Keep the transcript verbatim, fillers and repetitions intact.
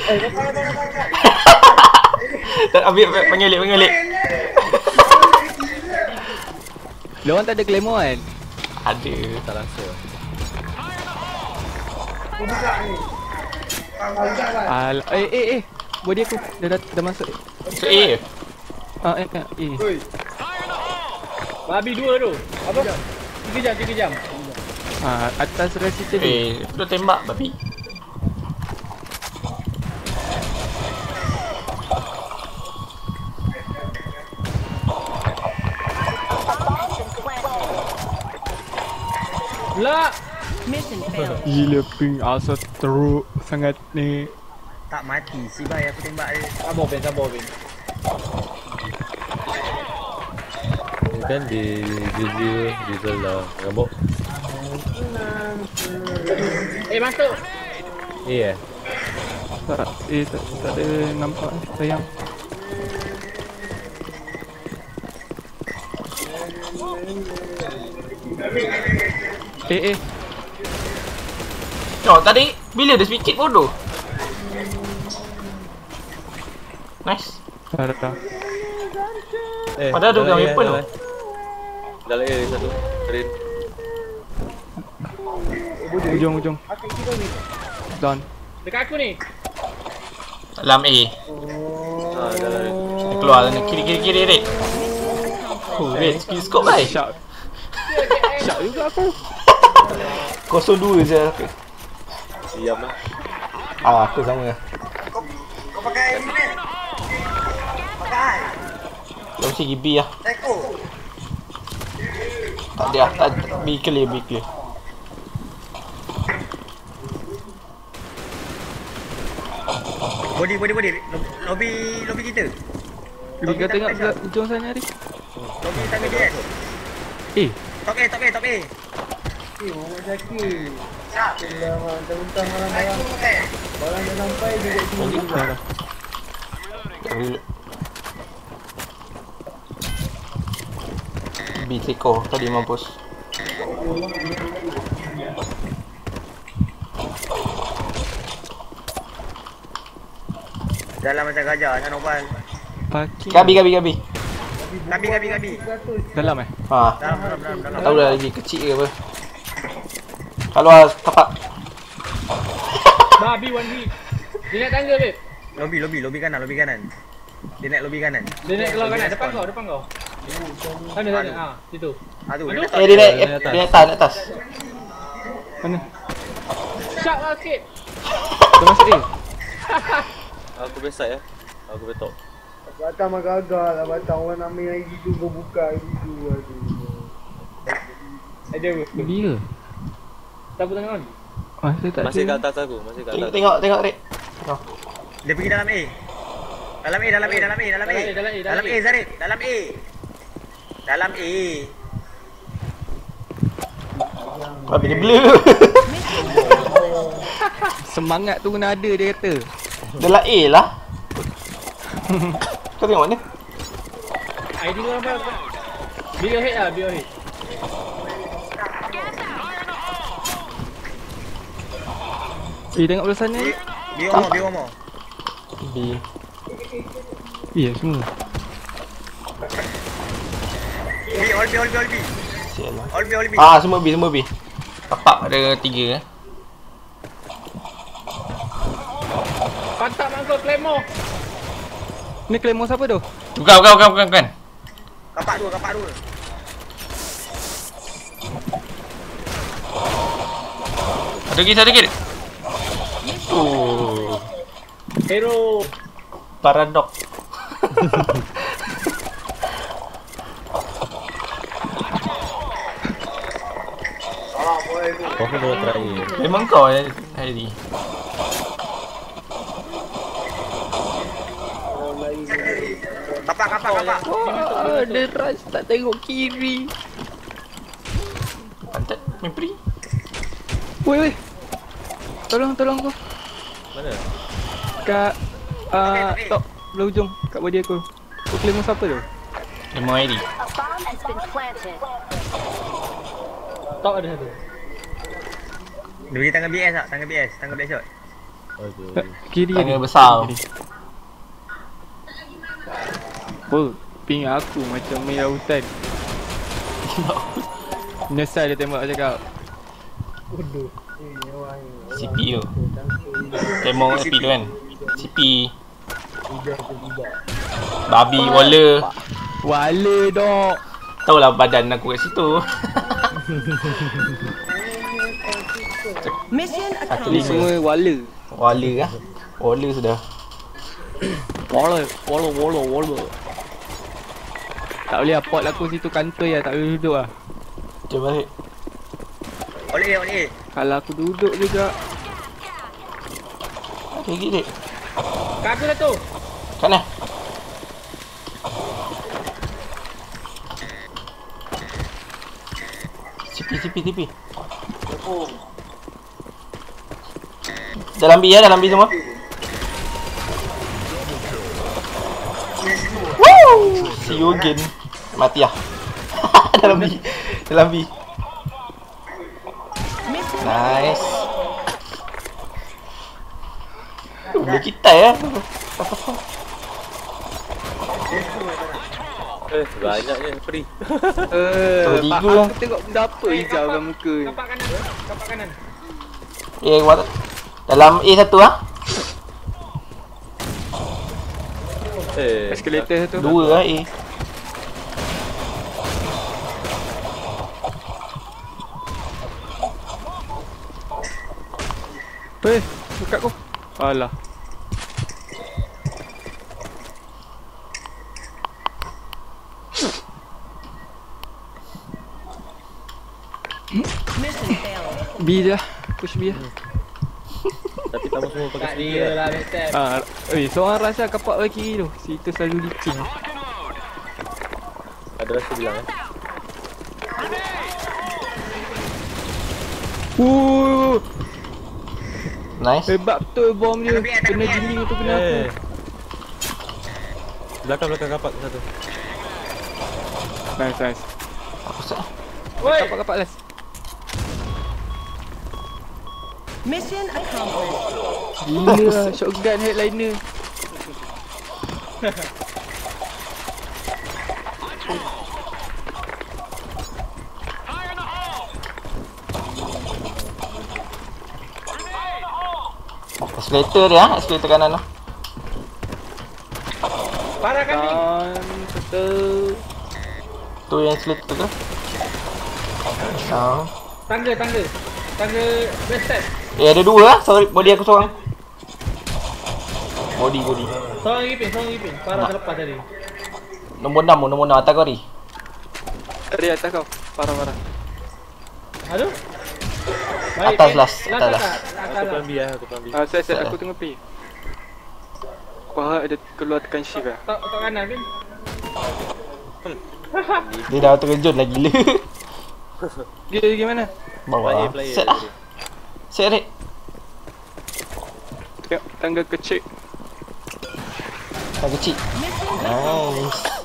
Eh, kau kau kau kau. Tak ambil pengelik pengelik. Dia orang tak ada claymore kan? Ada. Tak rasa. Kau buka ni. Kau buka kan? Al eh eh eh. Body aku dah dah, dah masuk. So A. Ah eh eh. eh. Oi. Babi dua tu. Apa? tiga jam, tiga jam. Ah atas resi tadi. Eh, dah tembak babi. Lah. Mission failed. Gila ping asal teruk sangat ni. Tak mati si Bai aku tembak dia. Sabar Ben, sabar Ben. Kan di Gizil, Gizil dah ngabuk. Eh masuk. Eh eh. Tak eh tak, tak ada nampak sayang. Eh eh. Oh, tadi bila dia speed kick bodoh. Nice. Dah dah. dah. Eh, Padahal dia dalam pegang A, weapon dalam tu. A. Dalam A satu. Rin. Ujung ujung. Down. Dekat aku ni. Dalam A. Ha, dalam Rin. Dia keluar sana kiri kiri kiri red. Oh, red skill scope baik. Shout. Shout juga aku. kosong dua je aku. Diam lah. Ah, aku sama. Kau kau pakai ini ni. Pakai. Dia mesti pergi B lah. Teko. Tak ada lah. Tak, B clear, B clear. Body body body. Lobby lobby kita. Kita tengok ke ujung sana ni. Lobby tangga D S. Eh, Top A top A top A. Eh, Muhammad Zakir. Siap. Dah mentang-mentang malam-malam. Barang dah sampai dia kat sini. dah dah. B teko tadi mampus. Dalam macam gajah nak nopal. Parking. Gabi gabi gabi. Gabi gabi gabi. Dalam eh? Ha. Dalam dalam dalam Tak dalam. tahu dah lagi kecil ke apa. Kalau tapak. Babi one hit. Dia naik tangga babe. Lobby lobby lobby kanan lobby kanan. Dia naik lobby kanan. Dia naik keluar kanan depan kau, depan kau. Sana sana. Ha, situ. Aduh. Aduh. Eh dia naik, dia naik atas, naik atas. Mana? Sharp lah sikit. Dah masuk dia. Aku besar ya. Aku betok. Batam mah gagal lah Batam. Orang nama yang gitu kau buka gitu. Aduh. Ada apa? Dia. Sapu tangan on. Ah, saya tak Masih kat ada. atas aku, masih kat Tengok atas. tengok tengok red. Tengok. Dia pergi dalam A. Dalam A dalam A dalam A dalam A. Dalam A, dalam A, dalam Dalam A. A Zarif. Dalam A. Dalam A. Babi dia blur. Semangat tu kena ada dia kata. Dalam A lah. Kau tengok mana? I D kau nampak. Be your head lah, be your head. Eh tengok belah sana ni. Be one more, be one more. B. Ya semua. B all B all B all B. Sial lah. All B all B. Ah, semua B, semua B. Tapak ada tiga eh. Pantat mak kau Claymore. Ni claymore siapa tu? Bukan, bukan, bukan, bukan, bukan. Kapak dua, kapak dua. Satu lagi, satu lagi. Oh, Hero. paradok. Kau pun dah terakhir. Memang kau eh hari ni. Kapak, kapak, kapak. Wah, dia rush tak tengok kiri. Pantat memperi. Woi woi. Tolong tolong aku. Mana? Kat ah top belah ujung kat body aku. Tu claymore siapa tu? Memang hari. A bomb has been planted. Top ada satu. Dia pergi tangan B S tak? Tangan B S, tangan B S shot. Aduh. Kiri Tangga ni. besar. Kiri. Oh, ping aku macam main lautan. Nyesal dia tembak cakap. Bodoh. Eh, nyawa ni. C P tu. Tembok C P tu kan. C P. Tidak tu tidak. Babi wala. Wala dok. Tahu lah badan aku kat situ. Mission Satu Ni accomplished. semua wala. Wala lah. Wala sudah. Wala, wala, wala, wala. Tak boleh lah, pot aku situ kantoi lah, tak boleh duduk lah. Jom balik. Boleh, boleh. Kalau aku duduk juga. Okay, gini. Kat aku dah tu. Kat mana? Tipi, tipi, tipi. Dalam B ya, dalam B semua. Woo! See you again. Mati lah. Dalam B. Dalam B. Nice. Uh, boleh kita ya. Eh, banyaknya free. Eh, Tahu Pak, tiga. aku tengok benda apa hijau dalam muka ni. Kapak kanan. Kapak kanan. Eh, what? Dalam A satu ah. Eh, Eskalator tu. Dua lah A. Eh, dekat kau. Alah. Mission failed. B je lah. Push B lah. tapi tamu semua pakai Tak sendiri dia lah. lah Metal. Ah, eh, seorang rasa kapak bagi kiri tu. Situ selalu licin. Ada rasa bilang eh. Uh, Nice. hebat betul bom dia. Kena dinding tu kena aku. Eh. Belakang-belakang kapak satu. Nice, nice. Aku set. Woi. Kapak-kapak last. Mission accomplished. Gila lah, shotgun headliner. Escalator dia, escalator kanan tu. Parah kami. Dan betul. Tu yang escalator tu. Ah. Tangga, tangga. Tangga west side. Eh ada dua lah, sorry body aku seorang. Body body. Seorang lagi pin, seorang lagi pin. Parah terlepas tadi. Nombor enam, nombor enam atas kori. Tadi atas kau. Parah-parah. Aduh. Atas pin. last, atas Atas last. atas. Aku Atas plan last. B lah, aku plan B. Ah, set set Tak aku ada. tengah play. Aku harap dia keluar tekan shift lah. Tak tak kanan pin. Dia dah terkejut lah gila. Dia pergi mana? Bawah. Player, player Set lah. Set Red. Tengok tangga kecil. Tak kecil. Nice.